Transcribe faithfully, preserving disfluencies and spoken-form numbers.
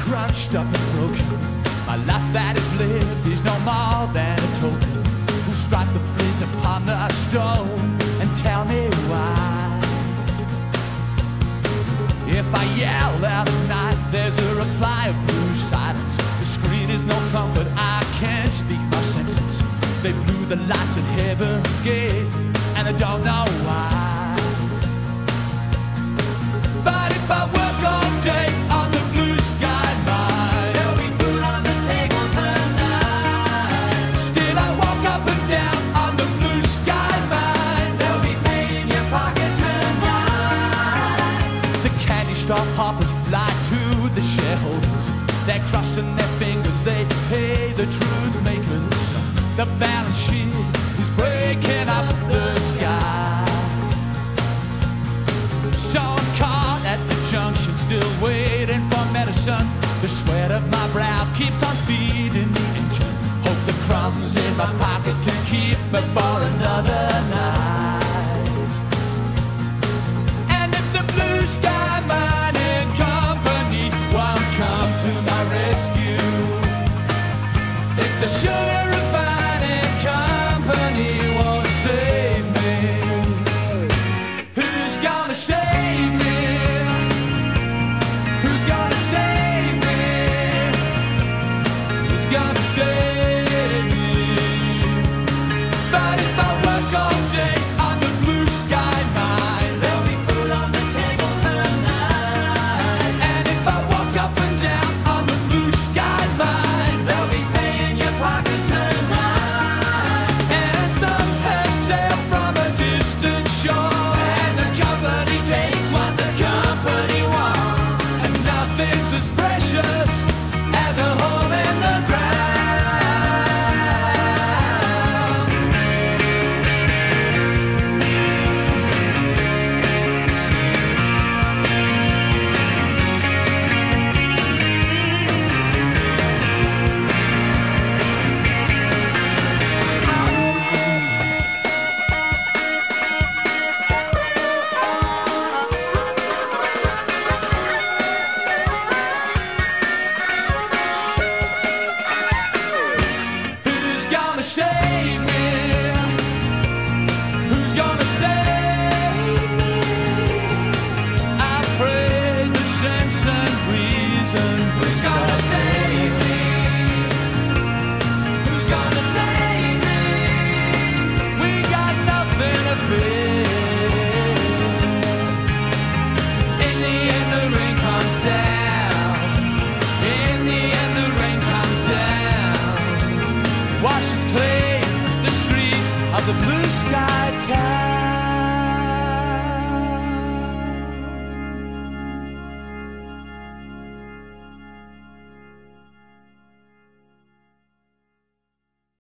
crunched up and broken. My life that is lived is no more than a token. Who strike the flint upon the stone and tell me why? If I yell out at night, there's a reply of blue silence. The screen is no comfort, I can't speak my sentence. They blew the lights at heaven's gate, and I don't know why. But if I work all day on the blue sky mine, there'll be food on the table tonight. Still I walk up and down on the blue sky mine, there'll be pain in your pocket tonight. The candy store hoppers lie to the shareholders. They're crossing their fingers, they pay the truth makers. The balance sheet is breaking up the sky. So I'm caught at the junction, still waiting for medicine. The sweat of my brow keeps on feeding the engine. Hope the crumbs in my pocket can keep me for another night. And if the blue sky mining company won't come to my rescue, if the sugar refining company won't save me, who's gonna save me? Who's gonna save me? Who's gonna save me? But if I work all day on the blue sky mine, there'll be food on the table tonight. And if I walk up and down on the blue sky mine, there'll be pay in your pocket tonight. And some have sailed from a distant shore, and the company takes what the company wants. And nothing's as precious as a hole in the ground. Who's gonna save me? Who's gonna save me? I pray the sense and reason. Who's gonna save me? Who's gonna save me? We got nothing to fear. In the end the rain comes down. In the end the rain comes down. Washes clean the streets of the blue sky town.